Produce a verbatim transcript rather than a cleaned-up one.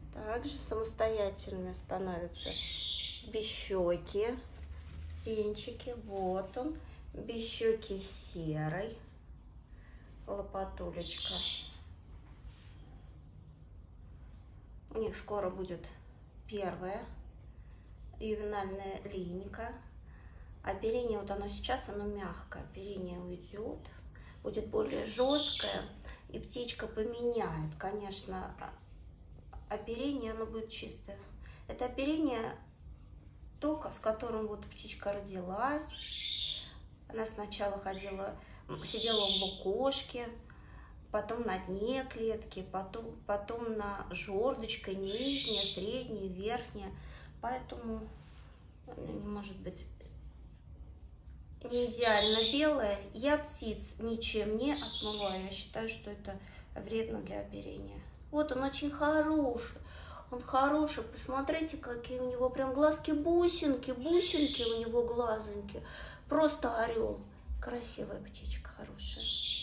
Также самостоятельными становятся бещеки, птенчики. Вот он, бещеки серый, лопатулечка. У них скоро будет первая ювенальная линейка. Оперение, вот оно сейчас, оно мягкое, оперение уйдет, будет более жесткое, и птичка поменяет, конечно, оперение, оно будет чистое. Это оперение тока, с которым вот птичка родилась. Она сначала ходила, сидела в лукошке, потом на дне клетки, потом, потом на жердочкой, нижняя, средняя, верхняя. Поэтому она не может быть не идеально белая. Я птиц ничем не отмываю. Я считаю, что это вредно для оперения. Вот он очень хороший. Он хороший. Посмотрите, какие у него прям глазки-бусинки. Бусинки у него глазоньки. Просто орел. Красивая птичка, хорошая.